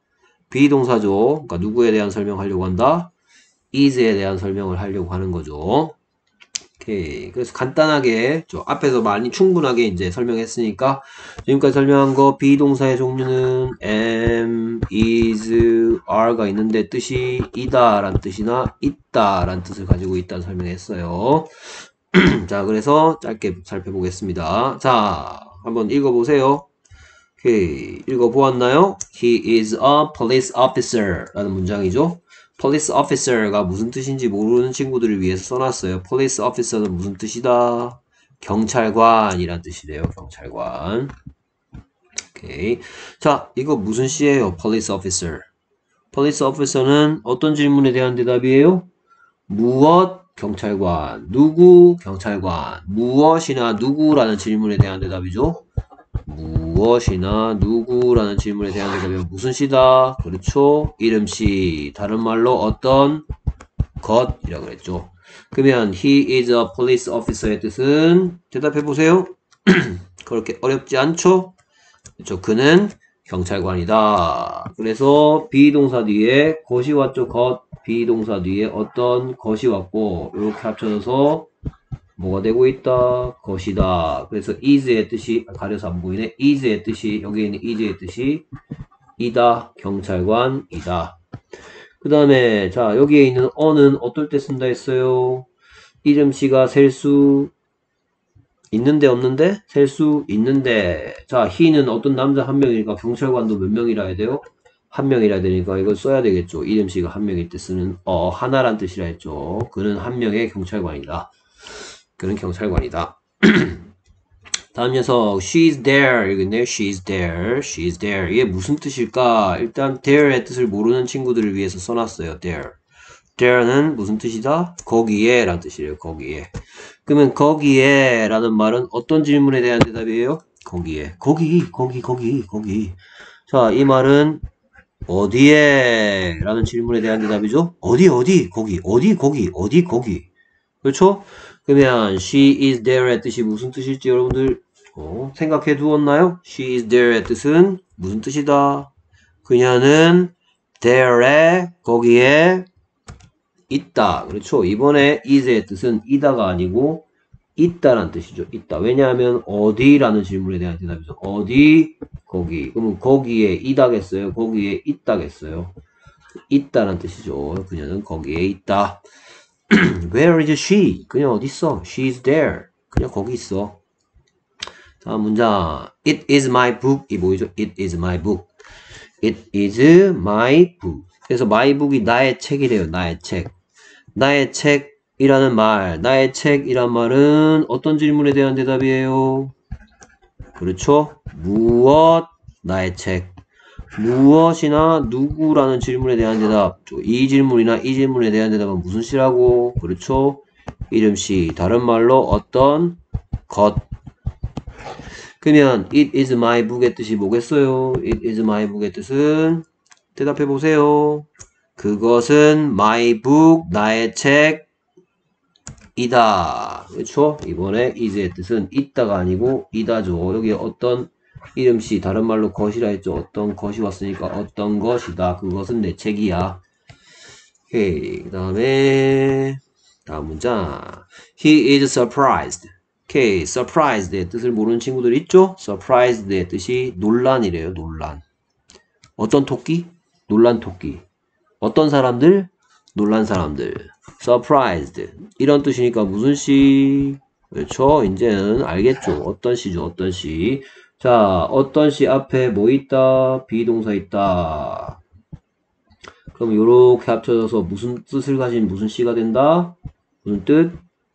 비동사죠. 그러니까 누구에 대한 설명하려고 한다? is에 대한 설명을 하려고 하는 거죠. 오케이. 그래서 간단하게 저 앞에서 많이 충분하게 이제 설명했으니까 지금까지 설명한 거 비동사의 종류는 am, is, are가 있는데 뜻이 이다 라는 뜻이나 있다 라는 뜻을 가지고 있다는 설명했어요. 자, 그래서 짧게 살펴보겠습니다. 자, 한번 읽어보세요. 오케이. 읽어보았나요? He is a police officer 라는 문장이죠. police officer가 무슨 뜻인지 모르는 친구들을 위해서 써놨어요. police officer는 무슨 뜻이다? 경찰관이란 뜻이래요. 경찰관. 오케이. 자, 이거 무슨 시예요? police officer. police officer는 어떤 질문에 대한 대답이에요? 무엇 경찰관, 누구 경찰관, 무엇이나 누구라는 질문에 대한 대답이죠. 무엇이나 누구라는 질문에 대한 대답이면 무슨 시다? 그렇죠. 이름시. 다른 말로 어떤 것이라고 그랬죠. 그러면 he is a police officer의 뜻은 대답해 보세요. 그렇게 어렵지 않죠? 그렇죠. 그는 경찰관이다. 그래서 비동사 뒤에 것이 왔죠. 것. 비동사 뒤에 어떤 것이 왔고 이렇게 합쳐져서 뭐가 되고 있다? 것이다. 그래서 is의 뜻이 가려서 안 보이네. is의 뜻이 여기 있는 is의 뜻이 이다. 경찰관이다. 그 다음에 자 여기에 있는 어는 어떨 때 쓴다 했어요? 이름씨가 셀 수 있는데 없는데? 셀 수 있는데. 자 he는 어떤 남자 한 명이니까 경찰관도 몇 명이라 해야 돼요? 한 명이라 되니까 이걸 써야 되겠죠. 이름씨가 한 명일 때 쓰는 어 하나란 뜻이라 했죠. 그는 한 명의 경찰관이다. 그는 경찰관이다. 다음 녀석 she's there 여기 있네요. she's there she's there 이게 무슨 뜻일까? 일단 there의 뜻을 모르는 친구들을 위해서 써놨어요. there there는 무슨 뜻이다? 거기에 라는 뜻이래요. 거기에. 그러면 거기에 라는 말은 어떤 질문에 대한 대답이에요? 거기에. 거기 거기 거기 거기. 자 이 말은 어디에 라는 질문에 대한 대답이죠. 어디 어디 거기 어디 거기 어디 거기. 그렇죠? 그러면 she is there의 뜻이 무슨 뜻일지 여러분들 어, 생각해 두었나요? she is there의 뜻은 무슨 뜻이다? 그녀는 there에 거기에 있다. 그렇죠? 이번에 is의 뜻은 이다가 아니고 있다라는 뜻이죠. 있다. 왜냐하면 어디라는 질문에 대한 대답이죠. 어디 거기. 그러면 거기에 이다겠어요? 거기에 있다겠어요? 있다라는 뜻이죠. 그녀는 거기에 있다. Where is she? 그냥 어디 있어? She is there. 그냥 거기 있어. 다음 문장. It is my book. 이 뭐죠? It is my book. It is my book. 그래서 my book이 나의 책이래요. 나의 책. 나의 책이라는 말. 나의 책이란 말은 어떤 질문에 대한 대답이에요? 그렇죠? 무엇? 나의 책. 무엇이나 누구라는 질문에 대한 대답. 이 질문이나 이 질문에 대한 대답은 무슨 시라고? 그렇죠? 이름시. 다른 말로 어떤 것. 그러면 it is my book의 뜻이 뭐겠어요? it is my book의 뜻은 대답해 보세요. 그것은 my book, 나의 책이다. 그렇죠? 이번에 is의 뜻은 있다가 아니고 이다죠. 여기 어떤 이름씨 다른 말로 것이라 했죠. 어떤 것이 왔으니까 어떤 것이다. 그것은 내 책이야. 오케이. 그 다음에 다음 문장. He is surprised. 오케이. surprised의 뜻을 모르는 친구들 있죠? surprised의 뜻이 논란이래요. 논란. 어떤 토끼? 논란 토끼. 어떤 사람들? 놀란 사람들. surprised. 이런 뜻이니까 무슨 시? 그렇죠? 이제는 알겠죠. 어떤 시죠. 어떤 시. 자, 어떤 시 앞에 뭐 있다? 비동사 있다. 그럼 요렇게 합쳐져서 무슨 뜻을 가진 무슨 시가 된다? 무슨 뜻?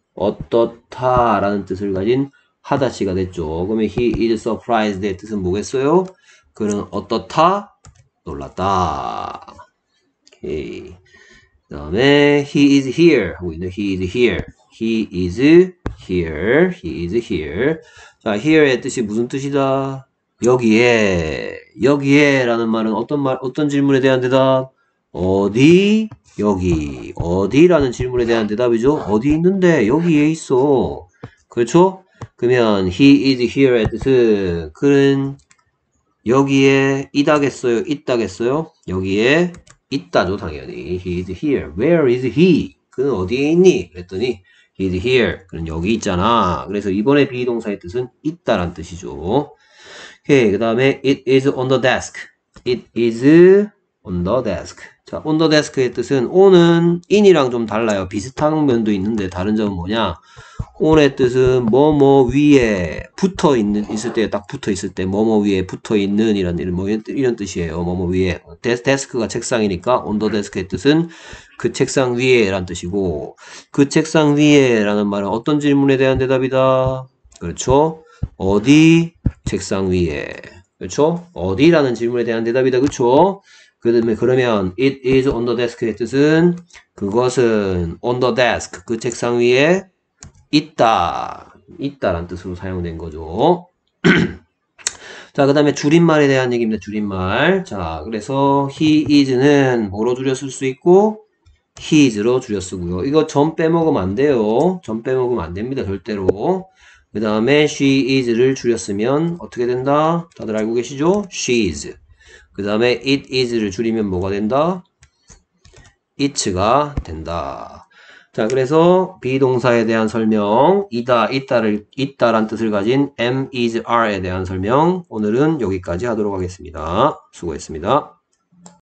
어떻다 라는 뜻을 가진 하다 시가 됐죠. 그러면 he is surprised의 뜻은 뭐겠어요? 그는 어떻다? 놀랐다. 오케이. 그 다음에 he is here 하고 있네. he is here. he is here. he is here. 자, here의 뜻이 무슨 뜻이다? 여기에. 여기에 라는 말은 어떤 말, 어떤 질문에 대한 대답? 어디? 여기. 어디라는 질문에 대한 대답이죠. 어디 있는데? 여기에 있어. 그렇죠? 그러면 he is here의 뜻은 그는 여기에 있다겠어요? 있다겠어요? 여기에 있다죠, 당연히. He is here. Where is he? 그는 어디에 있니? 그랬더니 he is here. 그는 여기 있잖아. 그래서 이번에 비동사의 뜻은 있다란 뜻이죠. 오케이. 그 다음에 it is on the desk. It is on the desk. 자, on the desk의 뜻은 on은 in이랑 좀 달라요. 비슷한 면도 있는데 다른 점은 뭐냐? on의 뜻은 뭐뭐 위에 붙어 있는 있을 때 딱 붙어 있을 때 뭐뭐 위에 붙어 있는 이런 이런 뭐 이런, 이런 뜻이에요. 뭐뭐 위에 데스크가 책상이니까 on the desk의 뜻은 그 책상 위에란 뜻이고 그 책상 위에라는 말은 어떤 질문에 대한 대답이다. 그렇죠? 어디 책상 위에. 그렇죠? 어디라는 질문에 대한 대답이다. 그렇죠? 그 다음에 그러면 it is on the desk의 뜻은 그것은 on the desk 그 책상 위에 있다. 있다란 뜻으로 사용된 거죠. 자, 그 다음에 줄임말에 대한 얘기입니다. 줄임말. 자, 그래서 he is는 뭐로 줄여 쓸 수 있고 his로 줄여 쓰고요. 이거 점 빼먹으면 안 돼요. 점 빼먹으면 안 됩니다. 절대로. 그 다음에 she is를 줄여 쓰면 어떻게 된다? 다들 알고 계시죠? she's. 그 다음에 it is를 줄이면 뭐가 된다? it가 된다. 자, 그래서 비동사에 대한 설명, 이다, 있다를, 있다란 뜻을 가진 am, is, are에 대한 설명, 오늘은 여기까지 하도록 하겠습니다. 수고했습니다.